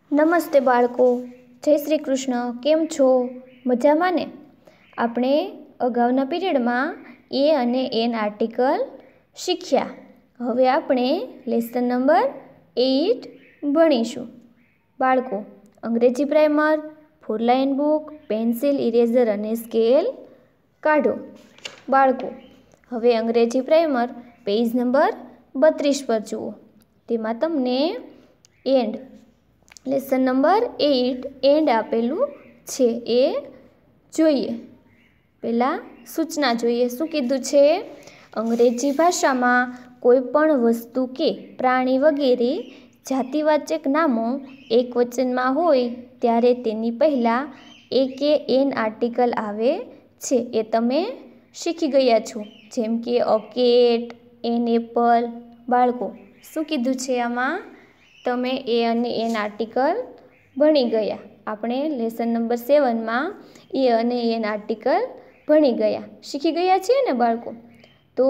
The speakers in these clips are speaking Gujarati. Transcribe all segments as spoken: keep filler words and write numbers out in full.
નમસ્તે બાળકો, જય શ્રી કૃષ્ણ. કેમ છો? મજામાં ને? આપણે અગાઉના પીરિયડમાં એ અને એન આર્ટિકલ શીખ્યા. હવે આપણે લેસન નંબર એઇટ ભણીશું. બાળકો, અંગ્રેજી primer, four line book, pencil, eraser અને સ્કેલ કાઢો. બાળકો, હવે અંગ્રેજી પ્રાઇમર પેજ નંબર બત્રીસ પર જુઓ. તેમાં તમને and lesson number eight and આપેલું છે એ જોઈએ. પહેલાં સૂચના જોઈએ. શું કીધું છે? અંગ્રેજી ભાષામાં કોઈ પણ વસ્તુ કે પ્રાણી વગેરે જાતિવાચક નામો એક વચનમાં હોય ત્યારે તેની પહેલાં એ કે એન આર્ટિકલ આવે છે. એ તમે શીખી ગયા છો. જેમ કે અ કેટ, એન એપલ. બાળકો, શું કીધું છે આમાં? તમે એ અને એન આર્ટિકલ ભણી ગયા. આપણે લેસન નંબર સેવનમાં એ અને એન આર્ટિકલ ભણી ગયા, શીખી ગયા છીએ ને બાળકો? તો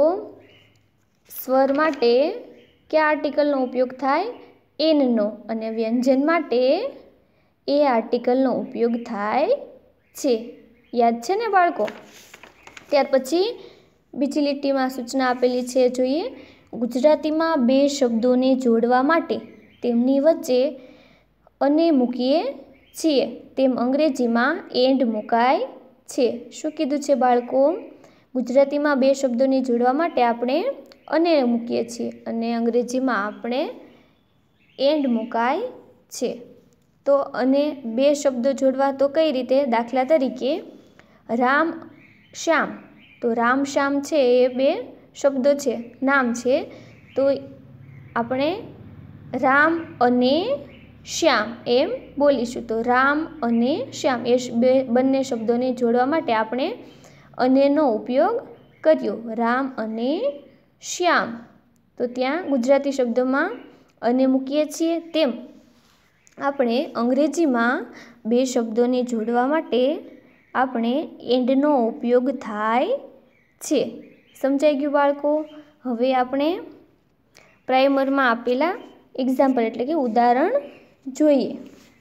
સ્વર માટે કયા આર્ટિકલનો ઉપયોગ થાય? એનનો. અને વ્યંજન માટે એ આર્ટિકલનો ઉપયોગ થાય છે. યાદ છે ને બાળકો? ત્યાર પછી બીજી લીટીમાં સૂચના આપેલી છે, જોઈએ. ગુજરાતીમાં બે શબ્દોને જોડવા માટે તેમની વચ્ચે અને મૂકીએ છીએ તેમ અંગ્રેજીમાં એન્ડ મુકાય છે. શું કીધું છે બાળકો? ગુજરાતીમાં બે શબ્દોને જોડવા માટે આપણે અને મૂકીએ છીએ અને અંગ્રેજીમાં આપણે એન્ડ મુકાય છે. તો અને બે શબ્દો જોડવા તો કઈ રીતે? દાખલા તરીકે રામ શ્યામ. તો રામ શ્યામ છે એ બે શબ્દો છે, નામ છે. તો આપણે રામ અને શ્યામ એમ બોલીશું. તો રામ અને શ્યામ એ બે બંને શબ્દોને જોડવા માટે આપણે અનેનો ઉપયોગ કર્યો. રામ અને શ્યામ. તો ત્યાં ગુજરાતી શબ્દોમાં અને મૂકીએ છીએ તેમ આપણે અંગ્રેજીમાં બે શબ્દોને જોડવા માટે આપણે એન્ડનો ઉપયોગ થાય છે. સમજાઈ ગયું બાળકો? હવે આપણે પ્રાઇમરમાં આપેલા એક્ઝામ્પલ એટલે કે ઉદાહરણ જોઈએ.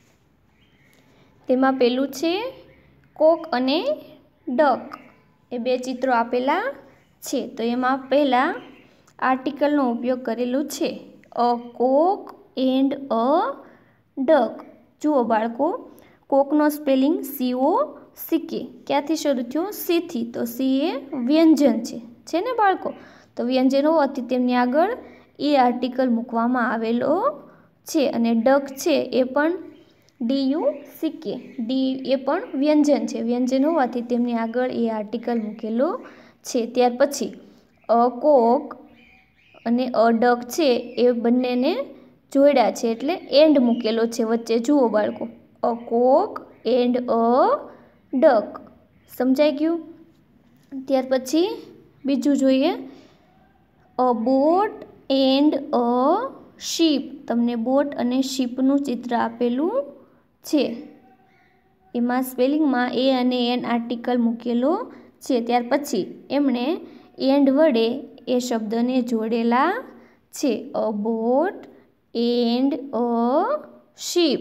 તેમાં પેલું છે કોક અને ડક. એ બે ચિત્રો આપેલા છે. તો એમાં પહેલાં આર્ટિકલનો ઉપયોગ કરેલો છે, અ કોક એન્ડ અ ડક. જુઓ બાળકો, કોકનો spelling C O C K. ક્યાંથી શરૂ થયો? સીથી. તો સી એ વ્યંજન છે છે ને બાળકો? તો વ્યંજન હોવાથી તેમની આગળ એ આર્ટિકલ મૂકવામાં આવેલો છે. અને ડક છે એ પણ D U C K. D એ પણ વ્યંજન છે. વ્યંજન હોવાથી તેમની આગળ એ આર્ટિકલ મૂકેલો છે. ત્યાર પછી અ કોક અને અ ડક છે એ બંનેને જોડ્યા છે એટલે એન્ડ મૂકેલો છે વચ્ચે. જુઓ બાળકો, અ કોક એન્ડ અ ડક. સમજાઈ ગયું? ત્યાર પછી બીજું જોઈએ, a boat and a ship. તમને બોટ અને શીપનું ચિત્ર આપેલું છે. એમાં સ્પેલિંગમાં એ અને એન આર્ટિકલ મૂકેલો છે. ત્યાર પછી એમણે એન્ડ વડે એ શબ્દને જોડેલા છે, a boat and a ship.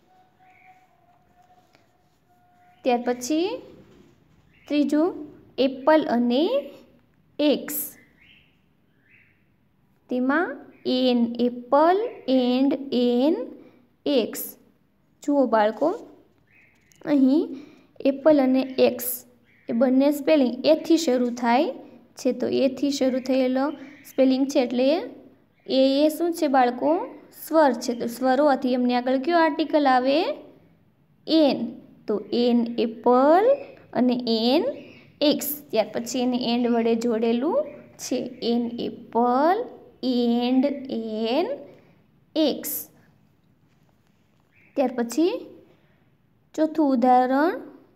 ત્યાર પછી ત્રીજું એપલ અને એક્સ. તેમાં an apple and an ax. જુઓ બાળકો, અહીં એપલ અને એક્સ એ બંને સ્પેલિંગ એથી શરૂ થાય છે. તો એથી શરૂ થયેલો સ્પેલિંગ છે એટલે એ એ શું છે બાળકો? સ્વર છે. તો સ્વર હોવાથી એમની આગળ કયો આર્ટિકલ આવે? એન. તો એન એપલ અને એન એક્સ. ત્યાર પછી એને એન્ડ વડે જોડેલું છે, an apple and an ax. ત્યાર પછી ચોથું ઉદાહરણ,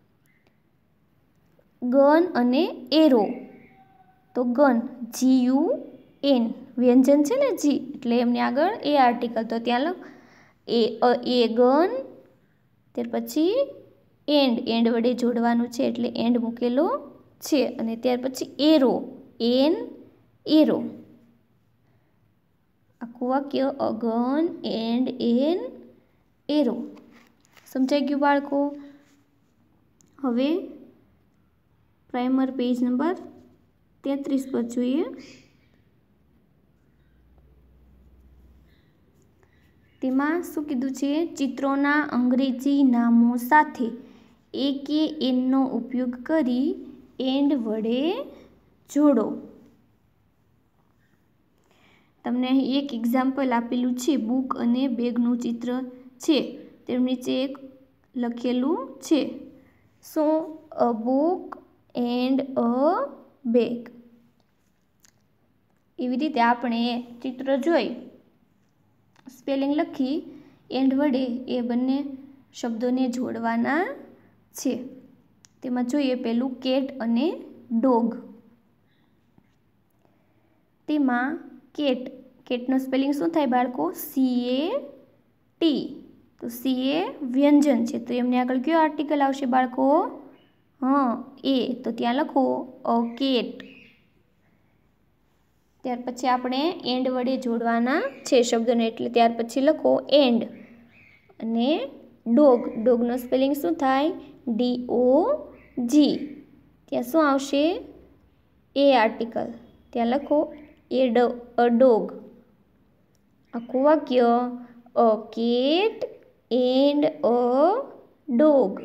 ગન અને એરો. તો ગન જી યુ એન. વ્યંજન છે ને જી, એટલે એમની આગળ એ આર્ટિકલ. તો ત્યાં લખ એ એ ગન. ત્યાર પછી એન્ડ એન્ડ વડે જોડવાનું છે એટલે એન્ડ મૂકેલો છે. અને ત્યાર પછી એરો, એન એરો. આખું વાક્ય, a gun and an arrow. समझाई गयुं बाळको? हवे प्राइमर पेज नंबर तेत्रीस पर जोईए। तेमां शुं कीधुं छे? चित्रोना अंग्रेजी नामों साथे ए के एन नो उपयोग करी एंड वडे जोड़ो। तमने एक एक्जाम्पल आपेलू छे, बुक अने बेगनुं चित्र छे। तेम नीचे एक लखेलू छे, so a book and a bag. एवी रीते आपणे चित्र जोई स्पेलिंग लखी एंड वडे ए बंने शब्दोने जोड़वाना छे। तेमां जोईए पेलुं केट अने डॉग। तेमां केट केटनो स्पेलिंग शुं थाय बाळको? सी ए टी। तो सी ए व्यंजन छे, तो एमनी आगळ कयो आर्टिकल आवशे बाळको? हाँ, ए। तो त्यां लखो अ केट। त्यार पछी आपणे एंड वडे जोड़वाना छे शब्दोने, एटले त्यार पछी लखो एंड। अने डॉग डॉगनो स्पेलिंग शुं थाय? D O G. त्यां शुं आवशे? A article. त्यां लखो ए ड अ डॉग। आखुं वाक्य a cat and a dog.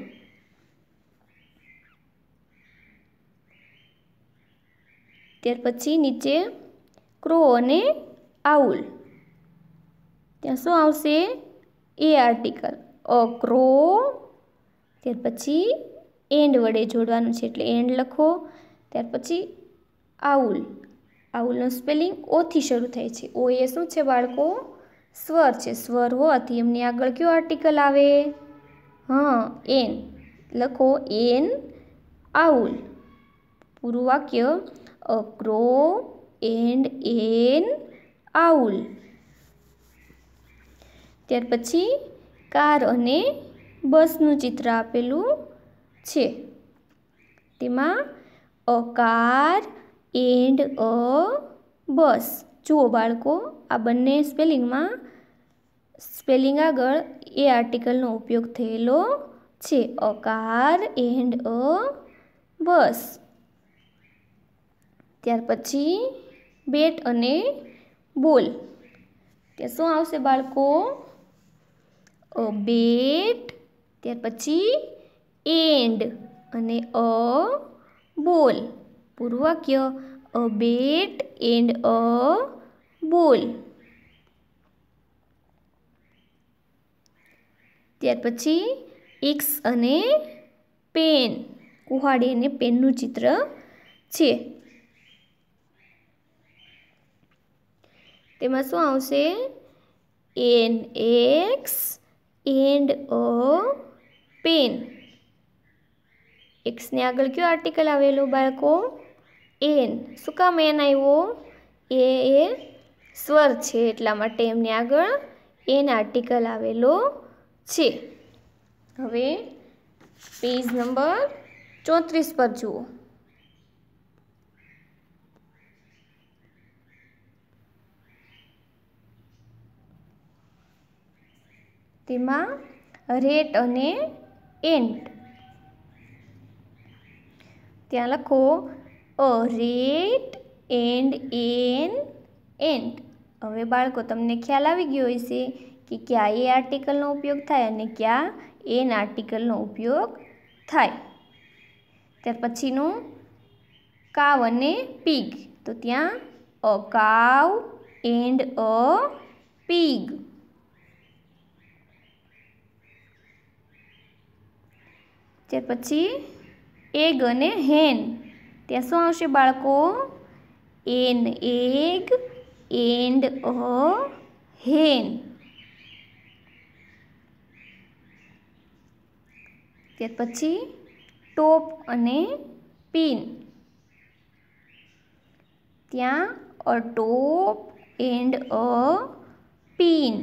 त्यार पछी नीचे क्रो अने आउल। त्यां शुं आवशे? A article a crow. त्यार पछी एंड वडे जोड़वानुं छे एटले एंड लखो। त्यार पछी आउल। आउलनो स्पेलिंग ओ थी शरू थाय छे। ओ ए शुं छे बाळको? स्वर छे। स्वर होवाथी एमनी आगळ कयो आर्टिकल आवे? हाँ, एन। लखो एन आउल। पूरुं वाक्य a crow and an owl. त्यार पछी कार अने बसनुं चित्र आपेलुं छे। तेमां अ कार एंड अ बस। जुओ बाळको, आ बंने स्पेलिंगमां स्पेलिंग आगळ ए आर्टिकलनो उपयोग थयेलो छे। अ कार एंड अ बस। त्यार पछी बेट अने बोल। त्यां शुं आवशे बाळको? अ बेट। त्यार पछी एंड अने अ बोल। पूरुं वाक्य अ बेट एंड अ बोल। त्यार पछी एक्स अने पेन। कुहाड़ी अने पेननुं चित्र छे। तेमां शुं आवशे? An ax and a pen. Ax ने आगळ कयो आर्टिकल आवेलो बाळको? एन। शुं काम एन आव्यो? ए ए स्वर छे एटला माटे एमनी आगळ एन आर्टिकल आवेलो छे। हवे पेज नंबर चौत्रीस पर जुओ। तेमां रेट अने एंट। त्यां लखो a rat and an ant. हवे बाळको तमने ख्याल आवी गयो हशे कि क्या ए आर्टिकलनो उपयोग थाय अने क्या एन आर्टिकलनो उपयोग थाय। त्यार पछीनुं काव अने पीग। तो त्यां अ काव एंड अ पीग। त्यार पछी एग अने हेन। त्यां शुं आवशे बाळको? An egg and a hen. त्यार पछी टॉप अने पिन। त्यां a top and a pin.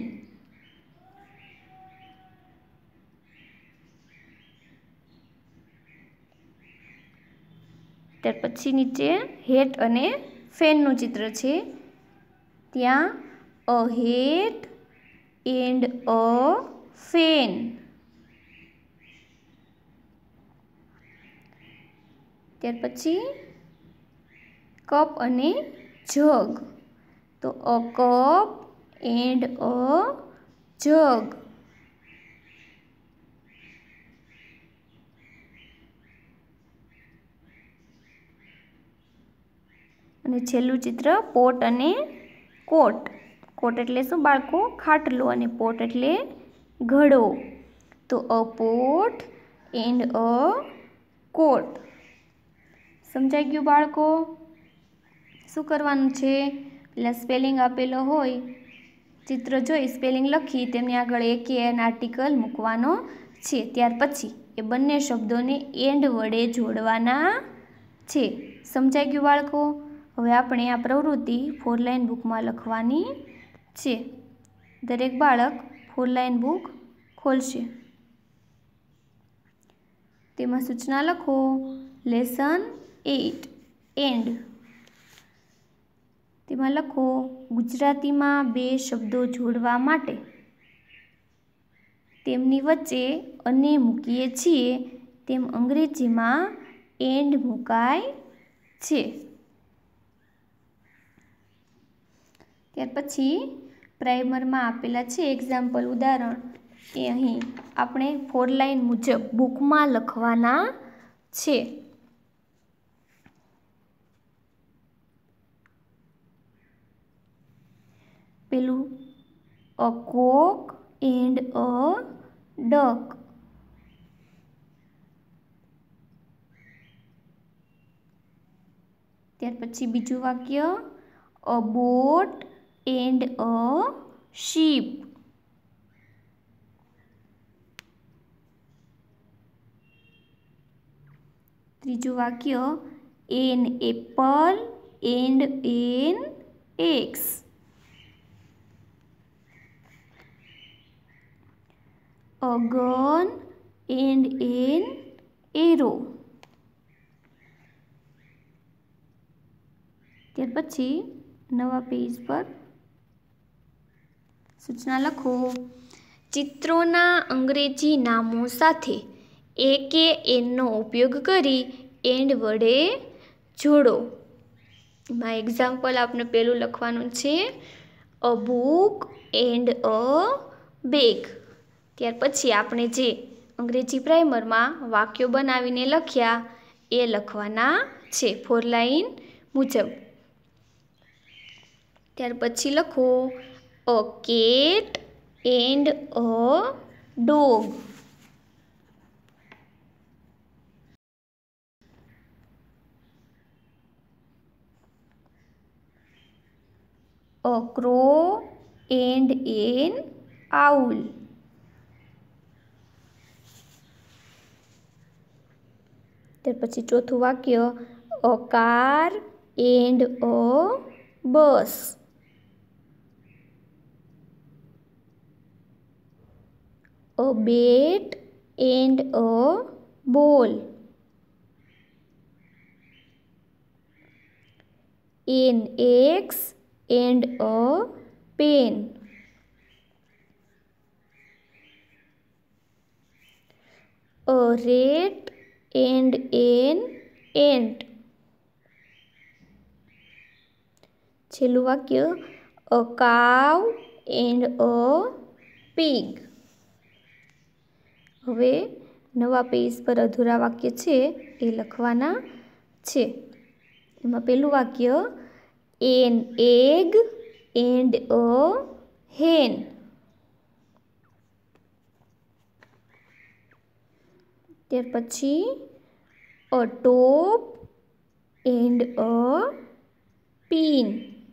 त्यार पछी नीचे हेट अने फेननुं चित्र छे। त्यां a hat and a fan. ત્યાર પછી કપ અને જગ, તો અ કપ એન્ડ અ જગ. અને છેલ્લું ચિત્ર પોટ અને કોટ. કોટ એટલે શું બાળકો? ખાટલો. અને પોટ એટલે ઘડો. તો અ પોટ એન્ડ અ કોટ. સમજાઈ ગયું બાળકો? શું કરવાનું છે? પેલા સ્પેલિંગ આપેલો હોય, ચિત્ર જોઈ સ્પેલિંગ લખી તેમની આગળ એક એન આર્ટિકલ મૂકવાનો છે. ત્યાર પછી એ બંને શબ્દોને એન્ડ વડે જોડવાના છે. સમજાઈ ગયું બાળકો? હવે આપણે આ પ્રવૃત્તિ ફોર લાઇન બુકમાં લખવાની છે. દરેક બાળક ફોર લાઇન બુક ખોલશે. તેમાં સૂચના લખો. Lesson eight and. તેમાં લખો ગુજરાતીમાં બે શબ્દો જોડવા માટે તેમની વચ્ચે અને મૂકીએ છીએ તેમ અંગ્રેજીમાં એન્ડ મુકાય છે. ત્યાર પછી પ્રાઇમરમાં આપેલા છે એક્ઝામ્પલ ઉદાહરણ, એ અહીં આપણે ફોર લાઇન મુજબ બુકમાં લખવાના છે. પેલું અ કોક એન્ડ અ ડક. ત્યાર પછી બીજું વાક્ય a boat and a ship. ત્રીજું વાક્ય an apple and an eggs. A gun and an arrow. ત્યાર પછી નવા પેજ પર સૂચના લખો. ચિત્રોના અંગ્રેજી નામો સાથે એ કે એનનો ઉપયોગ કરી એન્ડ વડે જોડો. એમાં એક્ઝામ્પલ આપણે પેલું લખવાનું છે a book and a bag. ત્યાર પછી આપણે જે અંગ્રેજી પ્રાઇમરમાં વાક્યો બનાવીને લખ્યા એ લખવાના છે ફોર લાઇન મુજબ. ત્યાર પછી લખો a cat and a dog. A crow and an owl. ત્યાર પછી ચોથું વાક્ય a car and a bus. A bat and a ball. An axe and a pen. A rat and an ant. છેલ્લું વાક્ય a cow and a pig. હવે નવા પેજ પર અધૂરા વાક્ય છે એ લખવાના છે. એમાં પહેલું વાક્ય an egg and a hen. ત્યાર પછી a top and a pin.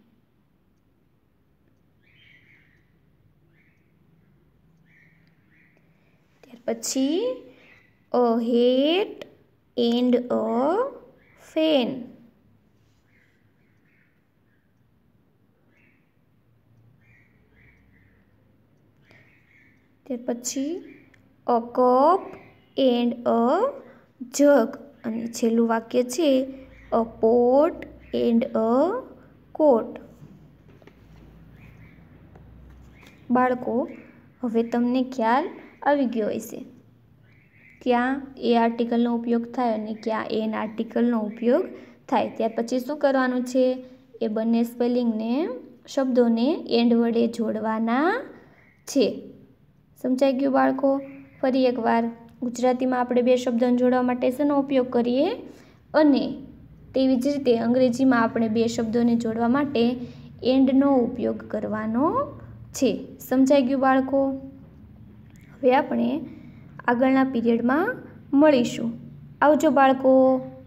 પછી a hat and a fan. ત્યાર પછી અ કપ એન્ડ અ જગ. અને છેલ્લું વાક્ય છે અ પોટ એન્ડ અ કોટ. બાળકો, હવે તમને ખ્યાલ આવી ગયો હશે ક્યાં એ આર્ટિકલનો ઉપયોગ થાય અને ક્યાં એન આર્ટિકલનો ઉપયોગ થાય. ત્યાર પછી શું કરવાનું છે? એ બંને સ્પેલિંગને શબ્દોને એન્ડ વડે જોડવાના છે. સમજાઈ ગયું બાળકો? ફરી એકવાર ગુજરાતીમાં આપણે બે શબ્દોને જોડવા માટે શેનો ઉપયોગ કરીએ? અને તેવી જ રીતે અંગ્રેજીમાં આપણે બે શબ્દોને જોડવા માટે એન્ડનો ઉપયોગ કરવાનો છે. સમજાઈ ગયું બાળકો? હવે આપણે આગળના પીરિયડમાં મળીશું. આવજો બાળકો.